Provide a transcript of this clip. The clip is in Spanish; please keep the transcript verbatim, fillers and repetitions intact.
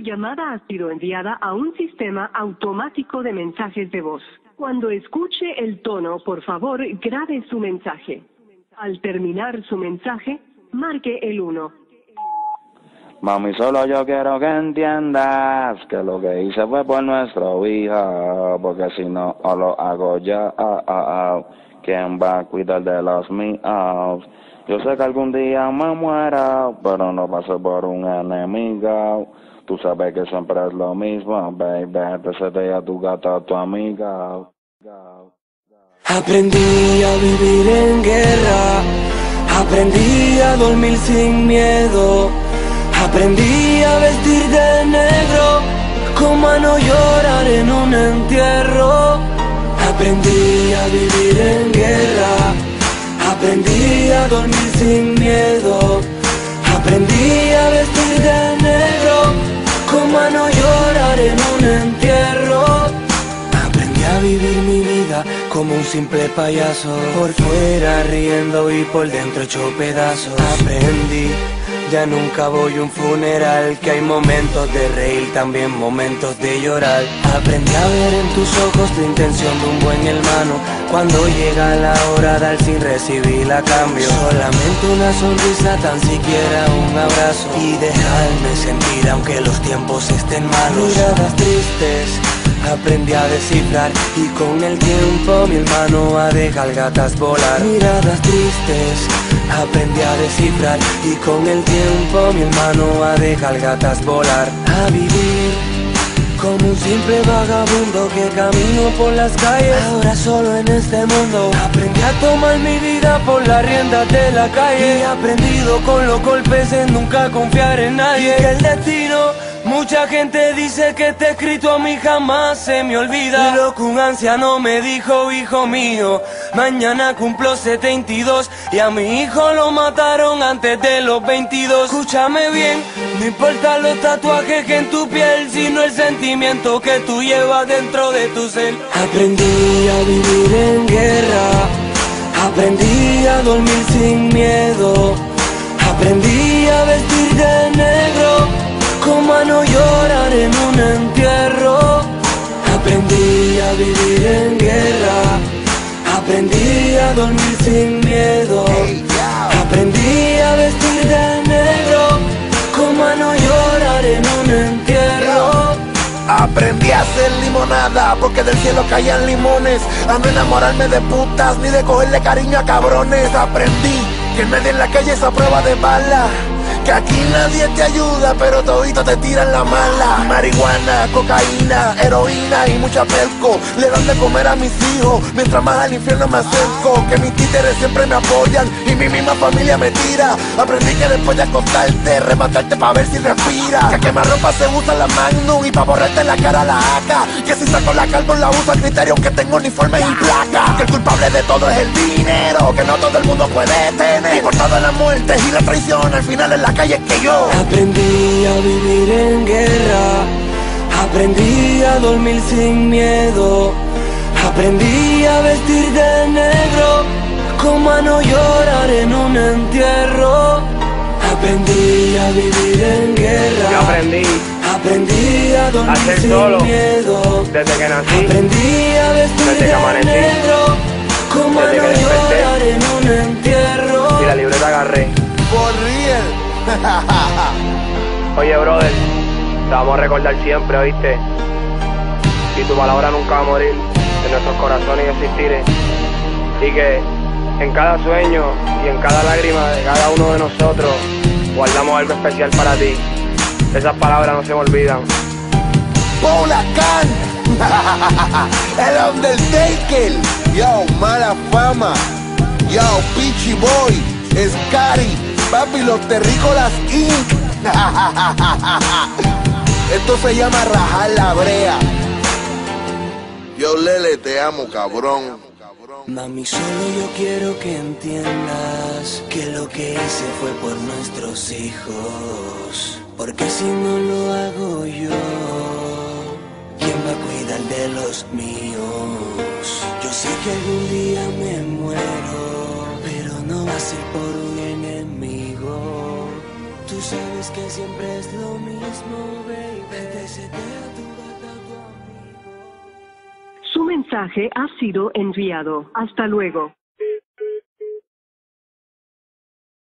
llamada ha sido enviada a un sistema automático de mensajes de voz. Cuando escuche el tono, por favor, grabe su mensaje. Al terminar su mensaje, marque el uno. Mami, solo yo quiero que entiendas que lo que hice fue por nuestro hijo, porque si no lo hago yo, oh, oh, oh, ¿quién va a cuidar de los míos? Yo sé que algún día me muero, pero no paso por un enemigo. Tú sabes que siempre es lo mismo, baby, te cedé a tu gato, a tu amiga. Aprendí a vivir en guerra, aprendí a dormir sin miedo, aprendí a vestir de negro, como a no llorar en un entierro. Aprendí a vivir en guerra, aprendí a dormir sin miedo, aprendí a vestir de negro, como a no llorar en un entierro. Aprendí a vivir mi vida como un simple payaso, por fuera riendo y por dentro hecho pedazos. Aprendí, ya nunca voy a un funeral, que hay momentos de reír, también momentos de llorar. Aprendí a ver en tus ojos la intención de un buen hermano, cuando llega la hora dar sin recibir a cambio. Solamente una sonrisa, tan siquiera un abrazo, y dejarme sentir aunque los tiempos estén malos. Miradas tristes aprendí a descifrar, y con el tiempo mi hermano a dejar gatas volar. Miradas tristes aprendí a descifrar, y con el tiempo mi hermano a dejar gatas volar. A vivir como un simple vagabundo que camino por las calles, ahora solo en este mundo. Aprendí a tomar mi vida por las riendas de la calle, y he aprendido con los golpes en nunca confiar en nadie. Y que el destino, mucha gente dice que te escrito a mí jamás se me olvida. Lo que un anciano me dijo, hijo mío, mañana cumplo setenta y dos, y a mi hijo lo mataron antes de los veintidós. Escúchame bien, no importa los tatuajes que en tu piel, sino el sentimiento que tú llevas dentro de tu ser. Aprendí a vivir en guerra, aprendí a dormir sin miedo, aprendí a vestir de negro, como a no llorar en un entierro. Aprendí a vivir en guerra, aprendí a dormir sin miedo, aprendí a vestir de negro, como a no llorar en un entierro. Aprendí a hacer limonada porque del cielo caían limones, a no enamorarme de putas ni de cogerle cariño a cabrones. Aprendí que nadie en la calle es a prueba de bala, que aquí nadie te ayuda, pero todito te tiran la mala. Marihuana, cocaína, heroína y mucha pesco le dan de comer a mis hijos, mientras más al infierno me acerco. Que mis títeres siempre me apoyan y mi misma familia me tira. Aprendí que después de acostarte, rematarte pa' ver si respira. Que a quemarropa se usa la Magnum y pa' borrarte la cara la A K. Que si saco la carbón la uso al criterio que tengo uniforme y placa. Que el culpable de todo es el dinero, que no todo el mundo puede tener. Y por todas las muertes y la traición, al final es la calle que yo. Aprendí a vivir en guerra, aprendí a dormir sin miedo, aprendí a vestir de negro, como a no llorar en un entierro. Aprendí a vivir en guerra, yo aprendí aprendí a dormir a ser sin solo miedo, desde que nací, aprendí a vestir desde que de amanecí, negro, como a desde no que desperté, llorar en un entierro. y la libreta agarré. For real. Oye, brother, te vamos a recordar siempre, ¿oíste? Y tu palabra nunca va a morir en nuestros corazones y existir. Y que en cada sueño y en cada lágrima de cada uno de nosotros guardamos algo especial para ti. Esas palabras no se me olvidan. Paula Khan, el Undertaker, yo, mala fama, yo, Peachy Boy, Scary, papi, los terrícolas incorporated. Esto se llama rajar la brea. Yo, Lele, te amo, cabrón. Mami, solo yo quiero que entiendas que lo que hice fue por nuestros hijos. Porque si no lo hago yo, ¿quién va a cuidar de los míos? Yo sé que algún día me muero, pero no va a ser por un enemigo. Tú sabes que siempre es lo mismo, baby. Desetea tu gata, tu amigo. Su mensaje ha sido enviado. Hasta luego.